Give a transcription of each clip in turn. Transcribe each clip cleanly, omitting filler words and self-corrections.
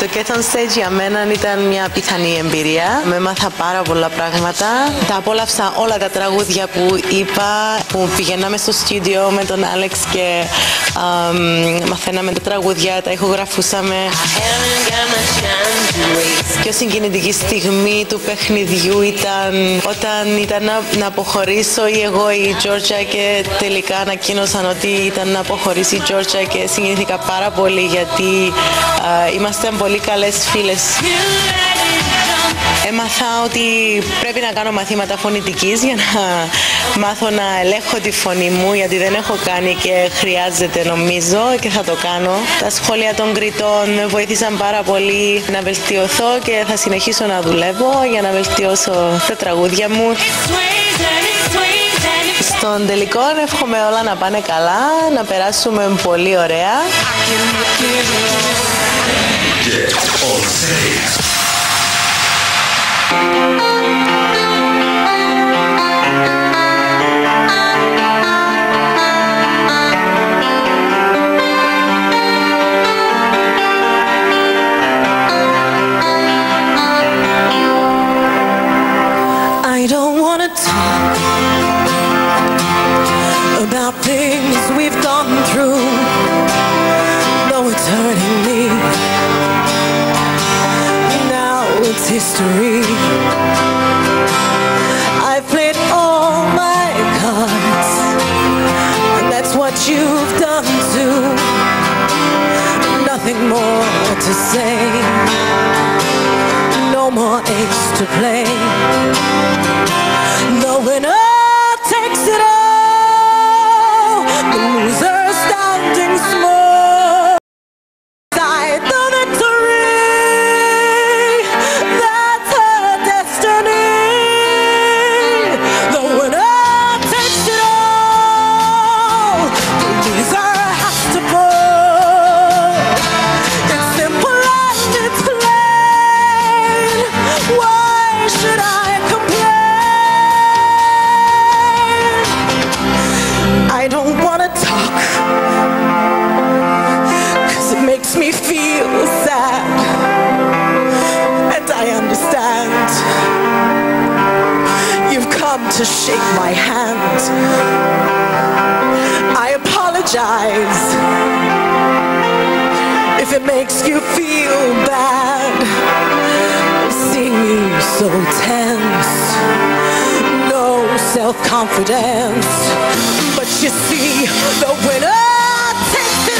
Το Cat on Stage για μένα ήταν μια πιθανή εμπειρία. Με έμαθα πάρα πολλά πράγματα. Τα απόλαυσα όλα τα τραγούδια που είπα, που πηγαίναμε στο στούντιο με τον Άλεξ και μαθαίναμε τα τραγούδια, τα ηχογραφούσαμε. Πιο συγκινητική στιγμή του παιχνιδιού ήταν όταν ήταν να αποχωρήσω ή εγώ ή η Georgia και τελικά ανακοίνωσαν ότι ήταν να αποχωρήσει η Georgia και συγκινήθηκα πάρα πολύ γιατί είμαστε πολύ καλές φίλες. Έμαθα ότι πρέπει να κάνω μαθήματα φωνητικής για να μάθω να ελέγχω τη φωνή μου, γιατί δεν έχω κάνει και χρειάζεται νομίζω και θα το κάνω. Τα σχόλια των κριτών με βοήθησαν πάρα πολύ να βελτιωθώ και θα συνεχίσω να δουλεύω για να βελτιώσω τα τραγούδια μου. Στον τελικό εύχομαι όλα να πάνε καλά, να περάσουμε πολύ ωραία. I don't want to talk about things we've gone through. Though it's hurting me, now it's history. I've played all my cards, and that's what you've done too. Nothing more to say, no more ace to play. The winner takes it all, the loser standing small beside the victory. That's her destiny. The winner takes it all, the loser has to fall. It's simple and it's plain. Why should I complain? I don't want to talk, 'cause it makes me feel sad. And I understand you've come to shake my hand. I apologize if it makes you feel bad, seeing you so tense, no self-confidence. But you see, the winner takes it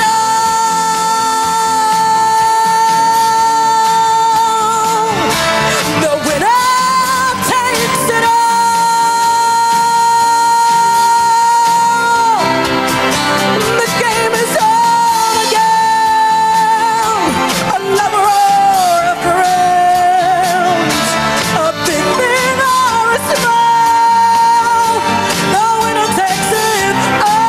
all. The winner takes it all. The game is on again. A lover or a friend, a big man or a small, the winner takes it all.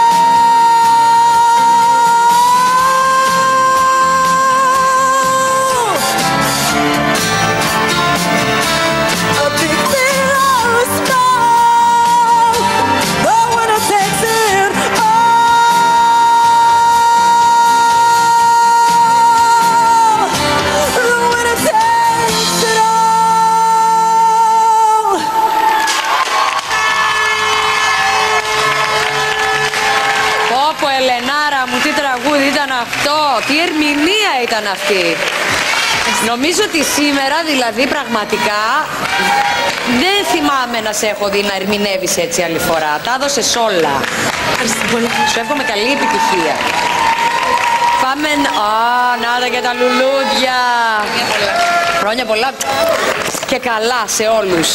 A big man or a small, the winner takes it all. The winner takes it all. Πω Ελενάρα μου, τι τραγούδι ήταν αυτό, τι ερμηνεία ήταν αυτή. Νομίζω ότι σήμερα δηλαδή πραγματικά δεν θυμάμαι να σε έχω δει να ερμηνεύεις έτσι άλλη φορά. Τα έδωσες όλα. Σου εύχομαι καλή επιτυχία. Πάμε... να τα και τα λουλούδια. Χρόνια πολλά και καλά σε όλους.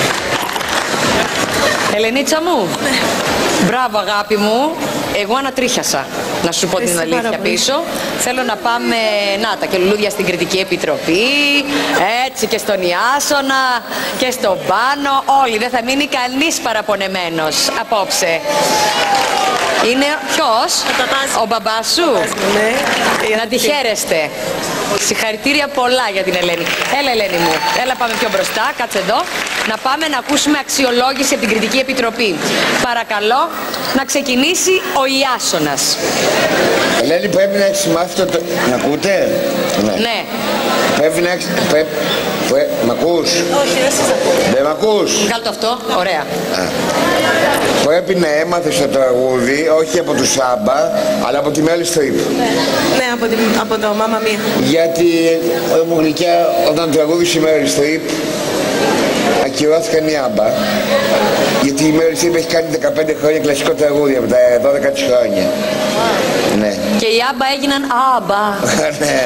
Ελενίτσα μου, μπράβο αγάπη μου. Εγώ ανατρίχιασα, να σου πω την αλήθεια πίσω. Θέλω να πάμε, να τα και λουλούδια στην Κριτική Επιτροπή, έτσι και στον Ιάσονα και στον Πάνο. Όλοι, δεν θα μείνει κανείς παραπονεμένος απόψε. Είναι ποιος? Ο μπαμπάς σου. Ναι. Να τη χαίρεστε. Συγχαρητήρια πολλά για την Ελένη. Έλα Ελένη μου, έλα πάμε πιο μπροστά, κάτσε εδώ. να πάμε να ακούσουμε αξιολόγηση από την Κριτική Επιτροπή. Παρακαλώ να ξεκινήσει ο Ιάσονας. Ελένη, πρέπει να έχεις μάθει το... Μ' ακούτε? Ναι. Πρέπει να έχεις... Μ' ακούς? Όχι, δεν σας ακούω. Δεν μ' ακούς? Βγάλ' το αυτό. Ωραία. Πρέπει να έμαθες το τραγούδι, όχι από τους Σάμπα, αλλά από τη Μέλη Στριπ. Ναι, από το Μάμα Μία. Γιατί μου γλυκιά, όταν τραγούδισε η Μέλη Στριπ, ακυρώθηκαν οι Άμπα. Γιατί η Μέλη Στριπ έχει κάνει 15 χρόνια κλασικό τραγούδι από τα 12 της χρόνια. Ναι. Και οι Άμπα έγιναν Άμπα. Ναι.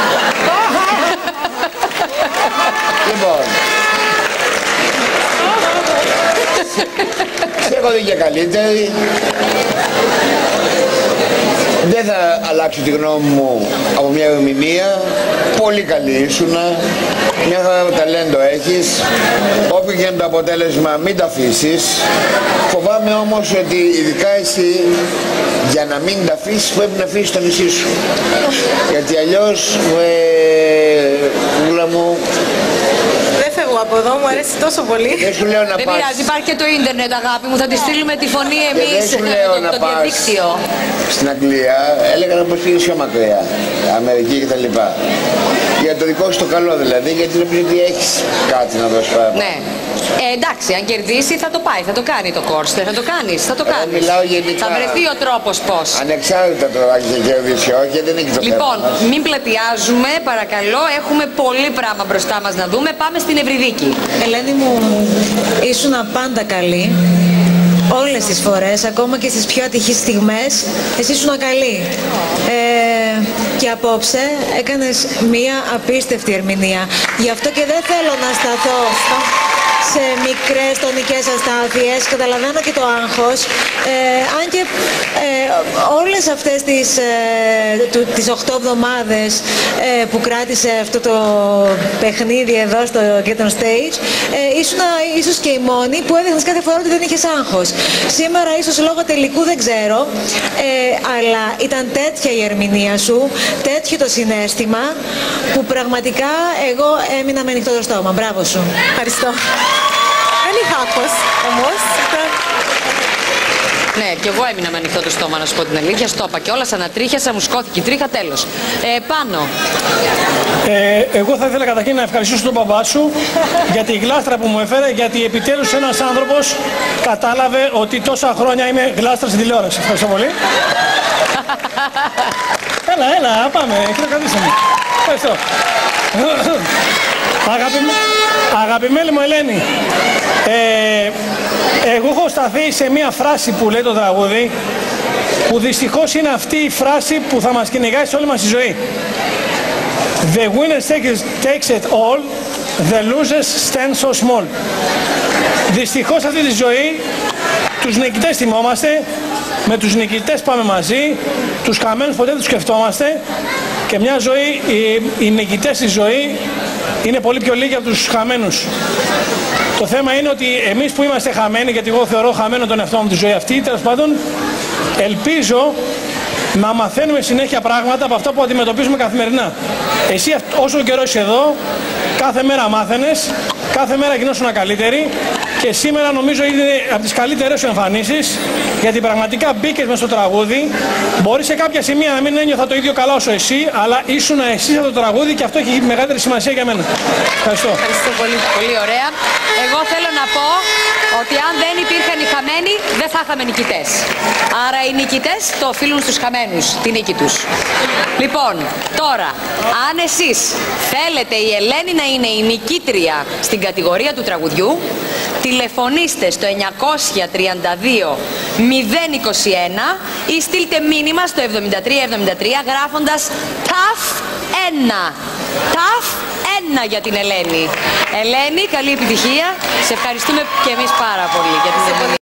Λοιπόν, σε έχω δει και καλύτερη. Δεν θα αλλάξω τη γνώμη μου από μια ερμηνεία. Πολύ καλή ήσουνα. Μια χαρά ταλέντο έχεις. Όποιο και είναι το αποτέλεσμα, μην τα αφήσεις. Φοβάμαι όμως ότι ειδικά εσύ, για να μην τα αφήσεις, πρέπει να αφήσεις το νησί σου. Γιατί αλλιώς, ούλα μου, Δεν φεύγω από εδώ, μου αρέσει τόσο πολύ. δεν σου λέω να Δεν πας. πειράζει, υπάρχει και το ίντερνετ, αγάπη μου. Θα τη στείλουμε τη φωνή Δεν εμείς σου λέω να το πας διαδίκτυο. στην Αγγλία, έλεγα να πας πιο μακριά, Αμερική και τα λοιπά. Για το δικό σου το καλό δηλαδή, γιατί νομίζω ότι έχεις κάτι να δώσεις παραπάνω. Ναι. Εντάξει, αν κερδίσει θα το πάει, θα το κάνει το κόρς. Θα το κάνεις, θα το κάνεις. μιλάω γενικά. Θα βρεθεί ο τρόπος πώς. Ανεξάρτητα τώρα αν έχει κερδίσει όχι, δεν έχει το Λοιπόν, θέμα μας. μην πλατιάζουμε, παρακαλώ. Έχουμε πολύ πράγμα μπροστά μας να δούμε. Πάμε στην Ευρυδίκη. Ελένη μου, ήσουν πάντα καλή. Όλες τις φορές, ακόμα και στις πιο ατυχείς στιγμές, εσύ ήσουν καλή. Και απόψε έκανες μία απίστευτη ερμηνεία. Γι' αυτό και δεν θέλω να σταθώ σε μικρές τονικές αστάθειες. Καταλαβαίνω και το άγχος. Αν και όλες αυτές τις 8 εβδομάδες που κράτησε αυτό το παιχνίδι εδώ στο Get On Stage, ήσουν ίσως και η μόνη που έδειχνες κάθε φορά ότι δεν είχες άγχος. Σήμερα ίσως λόγω τελικού δεν ξέρω, αλλά ήταν τέτοια η ερμηνεία σου, τέτοιο το συναίσθημα, που πραγματικά εγώ έμεινα με ανοιχτό το στόμα. Μπράβο σου. Ευχαριστώ. Δεν είχα άγχος όμως. Ναι, και εγώ έμεινα με ανοιχτό το στόμα, να σου πω την αλήθεια. Στο είπα κιόλας, ανατρίχιασα, μου σκόθηκε η τρίχα, τέλος. Πάνω. Εγώ θα ήθελα καταρχήν να ευχαριστήσω τον μπαμπά σου για τη γλάστρα που μου έφερε, γιατί επιτέλους ένας άνθρωπος κατάλαβε ότι τόσα χρόνια είμαι γλάστρα στην τηλεόραση. Ευχαριστώ πολύ. Έλα, πάμε, χειροκρατήσαμε. Ευχαριστώ. Αγαπημένη μου Ελένη, εγώ έχω σταθεί σε μία φράση που λέει το τραγούδι, που δυστυχώς είναι αυτή η φράση που θα μας κυνηγάει σε όλη μας τη ζωή. The winner takes it all, the losers stand so small. Δυστυχώς αυτή τη ζωή τους νικητές θυμόμαστε, με τους νικητές πάμε μαζί, τους χαμένους ποτέ δεν τους σκεφτόμαστε, και μια ζωή, οι νικητές στη ζωή είναι πολύ πιο λίγοι από τους χαμένους. Το θέμα είναι ότι εμείς που είμαστε χαμένοι, γιατί εγώ θεωρώ χαμένο τον εαυτό μου τη ζωή αυτή, τέλος πάντων, ελπίζω να μαθαίνουμε συνέχεια πράγματα από αυτά που αντιμετωπίζουμε καθημερινά. Εσύ όσο καιρό είσαι εδώ, κάθε μέρα μάθαινες, κάθε μέρα γινόσουν καλύτεροι, και σήμερα νομίζω είναι από τις καλύτερες σου εμφανίσεις, γιατί πραγματικά μπήκες μες στο τραγούδι. Μπορεί σε κάποια σημεία να μην ένιωθα το ίδιο καλά όσο εσύ, αλλά ήσουν εσύ από το τραγούδι, και αυτό έχει μεγαλύτερη σημασία για μένα. Ευχαριστώ. Ευχαριστώ πολύ. Πολύ ωραία. Εγώ θέλω να πω ότι αν δεν υπήρχαν οι χαμένοι, δεν θα είχαμε νικητές. Άρα οι νικητές το οφείλουν στους χαμένους, τη νίκη τους. Λοιπόν, τώρα, αν εσείς θέλετε η Ελένη να είναι η νικήτρια στην κατηγορία του τραγουδιού, τηλεφωνήστε στο 932 021 ή στείλτε μήνυμα στο 7373 γράφοντας TAF 1. TAF 1 για την Ελένη. Ελένη, καλή επιτυχία. Σε ευχαριστούμε και εμείς πάρα πολύ για την συμφωνία.